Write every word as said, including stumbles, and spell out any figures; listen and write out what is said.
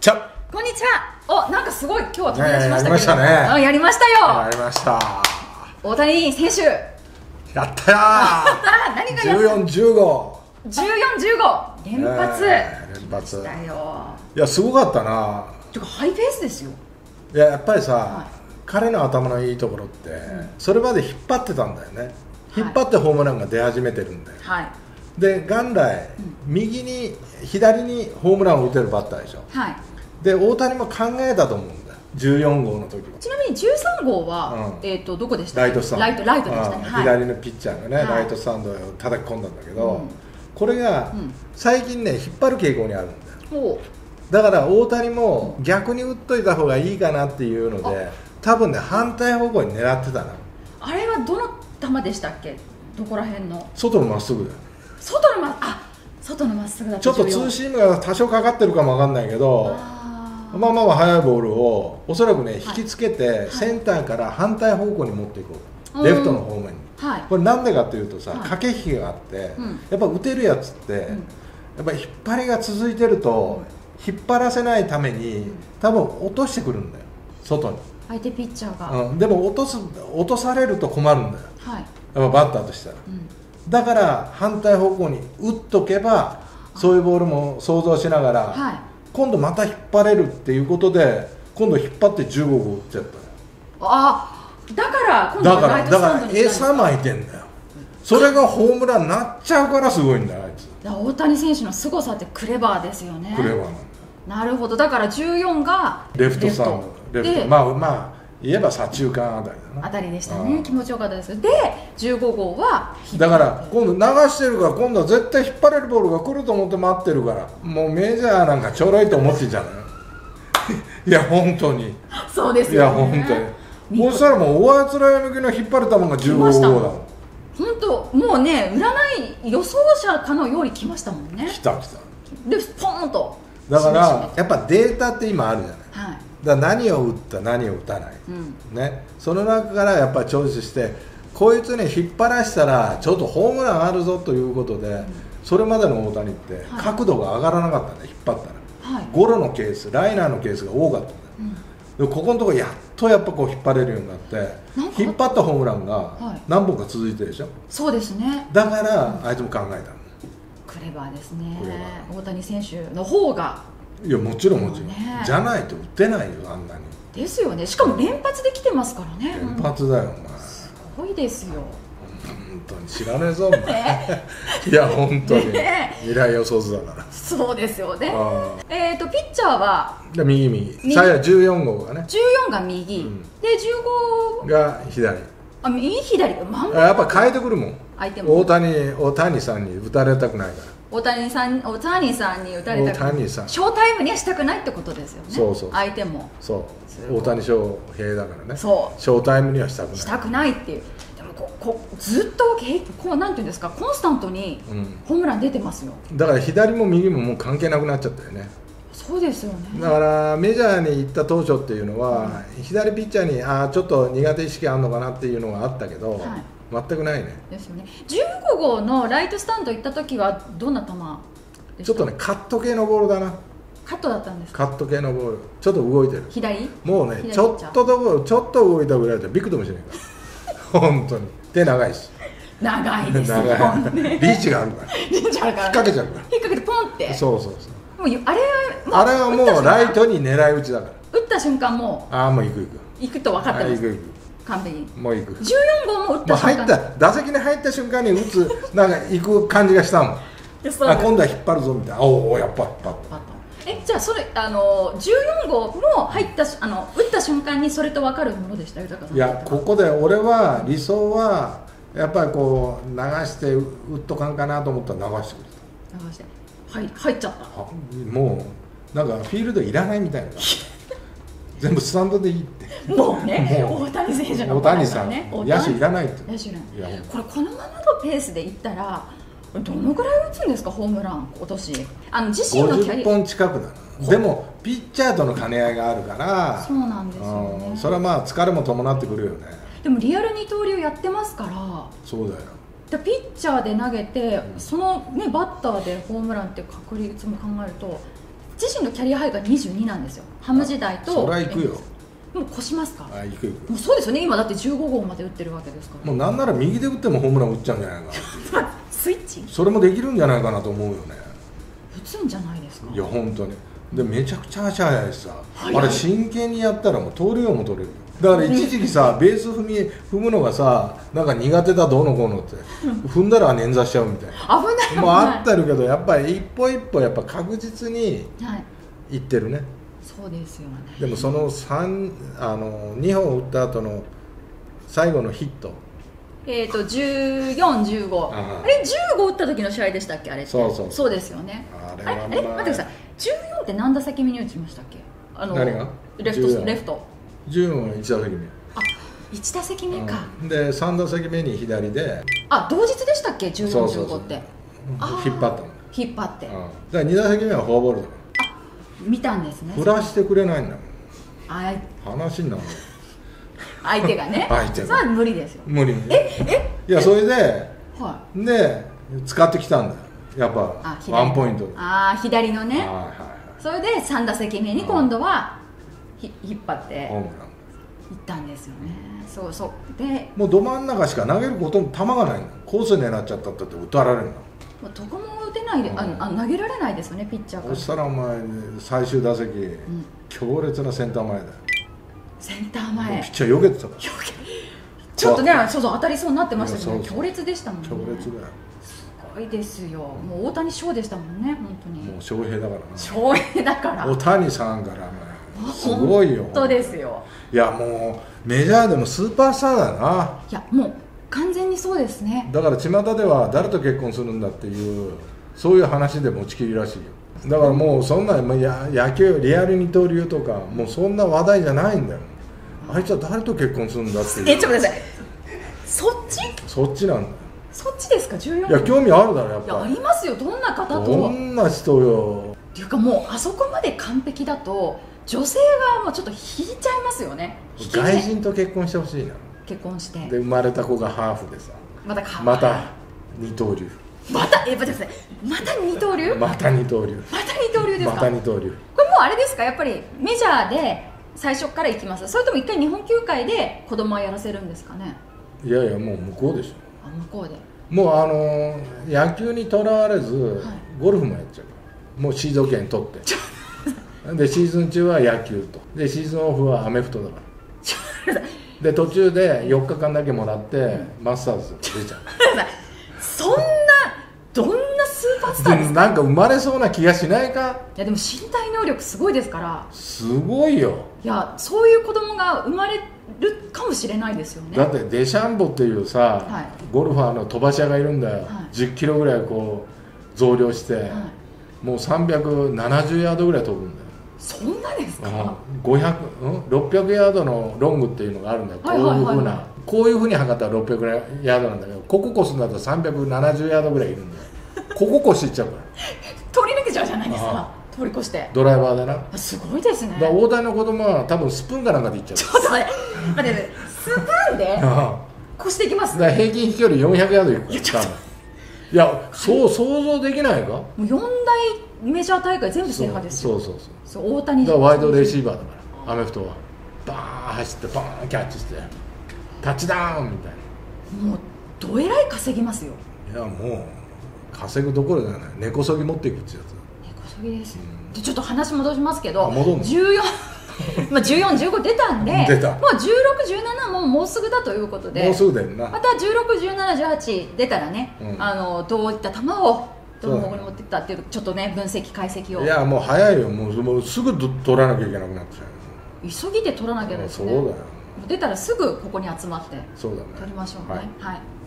ちゃこんにちは。お、なんかすごい今日は飛び出しましたけど、 ね、やりましたね。 あ、やりましたよ。 やりました。 大谷選手。 やったよー。 何がじゅうよん、じゅうご。 じゅうよん、じゅうご。連発。 えー、連発。 だよ。 いや、すごかったな。 てかハイペースですよ。 いや、やっぱりさ、 はい、 彼の頭のいいところって、うん、それまで引っ張ってたんだよね。引っ張ってホームランが出始めてるんだよ。 はい。 で元来、うん、右に左にホームランを打てるバッターでしょ、はい、で大谷も考えたと思うんだよ、じゅうよん号の時は。 ちなみにじゅうさん号は、うん、えー、とどこでしたっけ？ ライトスタンド、 ライトライトでしたね、はい、 左のピッチャーがね、はい、ライトスタンドを叩き込んだんだけど、うん、これが、うん、最近ね引っ張る傾向にあるんだよ。だから大谷も逆に打っといた方がいいかなっていうので、多分ね反対方向に狙ってたな。 あれはどの球でしたっけ？どこら辺の？ 外のまっすぐだよ。 外のまあ外のまっすぐだとちょっとツーシームが多少かかってるかもわかんないけど、あまあまあまあ速いボールをおそらくね、はい、引きつけてセンターから反対方向に持っていこう、はい、レフトの方面に、はい、これなんでかっていうとさ、はい、駆け引きがあって、うん、やっぱ打てるやつって、うん、やっぱ引っ張りが続いてると、うん、引っ張らせないために多分落としてくるんだよ、外に相手ピッチャーが、 うん、でも落とす落とされると困るんだよ、はい、やっぱバッターとしたら、うん、だから反対方向に打っとけばそういうボールも想像しながら、はい、今度また引っ張れるっていうことで今度引っ張ってじゅうご号打っちゃったよ。 ああ、だから今度はライトスタンドにだから餌まいてんだよ。それがホームランになっちゃうからすごいんだよ、あいつ。 大谷選手の凄さってクレバーですよね。 クレバーなんだよ。 なるほど。だからじゅうよんがレフトスタンド、レフト、まあまあ言えば左中間あたりだな。 あたりでしたね。気持ちよかったです。でじゅうご号はだから今度流してるから今度は絶対引っ張れるボールが来ると思って待ってるから、もうメジャーなんかちょろいと思ってんじゃないいや本当にそうですよね。 いや本当にそしたらもう大あつらい向きの引っ張る球がじゅうご号だもん。 本当もうね、占い予想者かのように来ましたもんね。 来た来たでポーンと。 だからやっぱデータって今あるじゃない、はい、だから何を打った何を打たない、うんね、その中からやっぱりチョイスしてこいつね引っ張らしたらちょっとホームランあるぞということで、うん、それまでの大谷って角度が上がらなかったんで、はい、引っ張ったら、はい、ゴロのケースライナーのケースが多かったんだ、うん、でここのところやっとやっぱこう引っ張れるようになって引っ張ったホームランが何本か続いてるでしょ、はい、 そうですね。 だからあいつも考えたの、 クレバーですね。大谷選手の方がいやもちろんもちろん、ね、じゃないと打てないよ、あんなに。 ですよね。しかも連発できてますからね。 連発だよ、お前。 すごいですよ。 本当に知らねえぞ、お前。いや本当に、ね、未来予想図だから。 そうですよね。えっとピッチャーは右右。最後じゅうよん号がね。 じゅうよんが右、うん、でじゅうごが左。 あ、右左が真ん中。 やっぱ変えてくるもん。 相手も大谷大谷さんに打たれたくないから。 大谷さん、大谷さんに打たれたくない。ショータイムにはしたくないってことですよね。そうそう。相手も。 そう。大谷翔平だからね。そう。ショータイムにはしたくない。 したくないっていう。でもここずっとこうなんていうんですか、コンスタントにホームラン出てますよ。 うん、だから左も右ももう関係なくなっちゃったよね。 そうですよね。 だからメジャーに行った当初っていうのは、うん、左ピッチャーにあちょっと苦手意識あるのかなっていうのがあったけど。はい、全くないね。 ですよね。じゅうご号のライトスタンド行った時はどんな球でした？ ちょっとねカット系のボールだな。 カットだったんですか？カット系のボール、ちょっと動いてる。 左？ もうねちょっとどこちょっと動いたぐらいでビクともしないから本当に手長いし。 長いですよね。 リーチがあるから。 リーチあるから。 引っ掛けちゃうから。 引っ掛けてポンって。 そうそうそう。 もうあれはあれはもうライトに狙い撃ちだから。 打った瞬間もう。 ああもう行く行く。 行くと分かってます。 行く行く。 完璧にもう行く。 じゅうよん号も打った瞬間、 入った打席に入った瞬間に打つなんか行く感じがしたもん。あ今度は引っ張るぞみたいな。おおやっぱ引っ張った。 えじゃあそれあのじゅうよん号も入ったあの打った瞬間にそれと分かるものでした？豊さん。 いやここで俺は理想はやっぱりこう流して打っとかんかなと思ったら流してくれた。流してはい入っちゃった。 もうなんかフィールドいらないみたいな。全部スタンドでいいってもうね大谷選手の大谷さん野手いらないって。 野手いらない。これこのままのペースでいったらどのぐらい打つんですか、ホームラン今年。あの自身のキャリアごじゅっぽん近くだな。でもピッチャーとの兼ね合いがあるからそうなんですよね。 それはまあ疲れも伴ってくるよね。 でもリアル二刀流やってますから。 そうだよ。 でピッチャーで投げて、うん、その、ね、バッターでホームランっていう確率も考えると自身のキャリアハイがにじゅうになんですよ。ハム時代と。 そりゃ行くよ。 もう越しますか。 あ、行く行く。 もうそうですよね。今だってじゅうごごうまで打ってるわけですから。 もうなんなら右で打ってもホームラン打っちゃうんじゃないかな。 スイッチそれもできるんじゃないかなと思うよね。 打つんじゃないですか。 いや本当に。でめちゃくちゃ足速いしさ、 速い。 あれ真剣にやったらもう盗塁王も取れるよ。だから一時期さ、ベース踏み踏むのがさ、なんか苦手だどうのこうのって踏んだら捻挫しちゃうみたいな。 危ない危ない。 もうあったるけど、やっぱり一歩一歩やっぱ確実にいってるね。 そうですよね。 でもその三あのにほん打った後の最後のヒット、 えっとじゅうよん、じゅうご、あれじゅうご打った時の試合でしたっけ、あれって。 そうそうそうですよね。 あれあれ、あれ待ってください。じゅうよんって何打席目に打ちましたっけ。あの何がレフトレフト。 じゅうよんはいち打席目。 あ、いち打席目か。 でさん打席目に左で。 あ、同日でしたっけ、じゅうよん、じゅうごって。 引っ張ったの。 引っ張って。 だからに打席目はフォアボールだから。 見たんですね。 振らしてくれないんだもん。 あい話になる。 相手がね。 相手が。 それは無理ですよ。 無理。 ええ。 いやそれで、 はい。 で使ってきたんだよ。やっぱワンポイント。 ああ、左のね。 はいはいはい。 それでさん打席目に今度はひ引っ張ってホームラン。 行ったんですよね。そうそうで。 もうど真ん中しか投げること球がないの。コース狙っちゃったって打たられるの。 もうどこも打てないで、あのあ投げられないですよね、ピッチャーから。 そしたらお前最終打席、うん、強烈なセンター前だよ。 センター前ピッチャー避けてたから。 ちょっとね、そうそう当たりそうになってましたけど、ね、強烈でしたもんね。 強烈だよ。 すごいですよ。もう大谷翔でしたもんね、本当に。 もう翔平だからな。 翔平だから大谷さんからね、すごいよ。 本当ですよ。 いやもうメジャーでもスーパースターだよな。 いやもう完全にそうですね。 だから巷では誰と結婚するんだっていうそういう話で持ちきりらしいよ。だからもうそんなや野球リアル二刀流とかもうそんな話題じゃないんだよ。あいつは誰と結婚するんだっていう。 え、ちょっと待ってください。そっち？ そっちなんだよ。 そっちですか。じゅうよん。 いや興味あるだろやっぱ。 いやありますよ。どんな方と。 どんな人よ。 っていうかもうあそこまで完璧だと女性側もちょっと引いちゃいますよね。 外人と結婚してほしいな。 結婚してで生まれた子がハーフでさ。 またかまた二刀流。 またえ待ってください。また二刀流？ また二刀流。 また二刀流ですか？ また二刀流。 これもうあれですか、やっぱりメジャーで最初から行きます？それとも一回日本球界で子供はやらせるんですかね？ いやいやもう向こうでしょ。 あ、向こうで。 もうあの野球にとらわれず、はい、ゴルフもやっちゃうから。もうシード権取ってでシーズン中は野球とでシーズンオフはアメフトだからで途中でよっかかんだけもらって、うん、マスターズ出ちゃうそんなどんなスーパースターですか？ なんか生まれそうな気がしないか？ いやでも身体能力すごいですから。 すごいよ。 いやそういう子供が生まれるかもしれないですよね。 だってデシャンボっていうさ、はい、ゴルファーの飛ばし屋がいるんだよ、はい、じゅっキロぐらいこう増量して、はい、もうさんびゃくななじゅうヤードぐらい飛ぶんだよ。 そんなですか？ ごひゃく、うん、ろっぴゃくヤードのロングっていうのがあるんだよ。こういうふうなこういうふうに測ったらろっぴゃくヤードなんだけど、ここ越すんだとさんびゃくななじゅうヤードぐらいいるんだよ。ここ越しいっちゃうから通り抜けちゃうじゃないですか。通り越してドライバーだな。 あ、すごいですね。 だから大谷の子供は多分スプーンかなんかでいっちゃう。 ちょっと待って待ってスプーンで越していきます。 だから平均飛距離よんひゃくヤードいくから。いやちょっといやそう想像できないか？もうよん大メジャー大会全部制覇ですよ。 そうそうそうそう大谷だからワイドレシーバーだからアメフトはバーン走ってバーンキャッチしてタッチダウンみたいな。もうどえらい稼ぎますよ。 いやもう稼ぐどころじゃない。根こそぎ持っていくってやつ。 根こそぎです、うん、でちょっと話戻しますけど戻んのじゅうよんまあじゅうよん、じゅうご出たんで出たもうじゅうろく、じゅうななももうすぐだということでもうすぐだよな。 またじゅうろく、じゅうなな、じゅうはち出たらね、うん、あのどういった球をどの方向に持っていったっていうちょっとね分析解析を。いやもう早いよ。もう、もうすぐ取らなきゃいけなくなっちゃう。 急ぎで取らなきゃですね。 そうだよ。 出たらすぐここに集まってそうだね取りましょうね。はい、はい